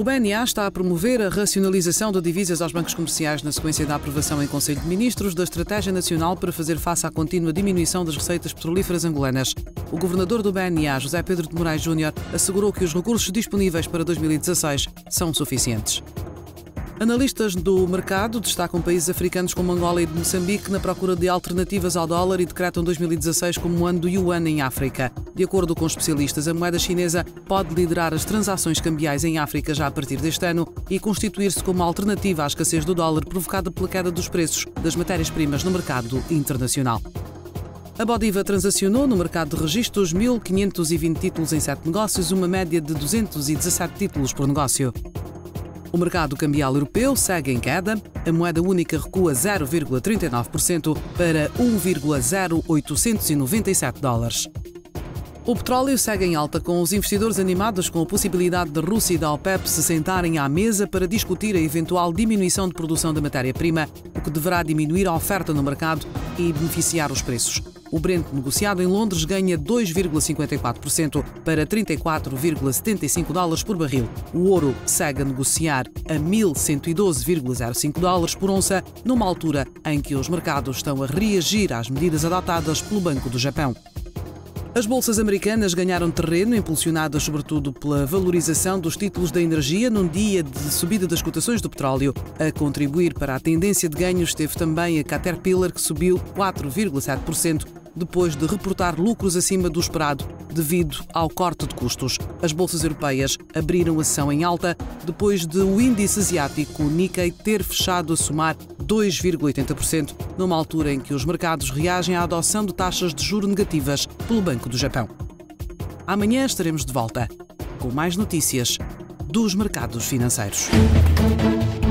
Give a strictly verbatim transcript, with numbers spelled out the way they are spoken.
B N A está a promover a racionalização de divisas aos bancos comerciais na sequência da aprovação em Conselho de Ministros da Estratégia Nacional para fazer face à contínua diminuição das receitas petrolíferas angolanas. O governador do B N A, José Pedro de Moraes Júnior, assegurou que os recursos disponíveis para dois mil e dezasseis são suficientes. Analistas do mercado destacam países africanos como Angola e Moçambique na procura de alternativas ao dólar e decretam dois mil e dezasseis como o ano do Yuan em África. De acordo com especialistas, a moeda chinesa pode liderar as transações cambiais em África já a partir deste ano e constituir-se como alternativa à escassez do dólar provocada pela queda dos preços das matérias-primas no mercado internacional. A Bodiva transacionou no mercado de registros mil quinhentos e vinte títulos em sete negócios, uma média de duzentos e dezassete títulos por negócio. O mercado cambial europeu segue em queda. A moeda única recua zero vírgula trinta e nove por cento para um vírgula zero oitocentos e noventa e sete dólares. O petróleo segue em alta, com os investidores animados com a possibilidade da Rússia e da OPEP se sentarem à mesa para discutir a eventual diminuição de produção da matéria-prima, o que deverá diminuir a oferta no mercado e beneficiar os preços. O Brent negociado em Londres ganha dois vírgula cinquenta e quatro por cento para trinta e quatro vírgula setenta e cinco dólares por barril. O ouro segue a negociar a mil cento e doze vírgula zero cinco dólares por onça, numa altura em que os mercados estão a reagir às medidas adotadas pelo Banco do Japão. As bolsas americanas ganharam terreno, impulsionadas sobretudo pela valorização dos títulos da energia num dia de subida das cotações do petróleo. A contribuir para a tendência de ganhos esteve também a Caterpillar, que subiu quatro vírgula sete por cento depois de reportar lucros acima do esperado devido ao corte de custos. As bolsas europeias abriram a sessão em alta depois de o índice asiático Nikkei ter fechado a somar dois vírgula oitenta por cento, numa altura em que os mercados reagem à adoção de taxas de juros negativas pelo Banco do Japão. Amanhã estaremos de volta com mais notícias dos mercados financeiros.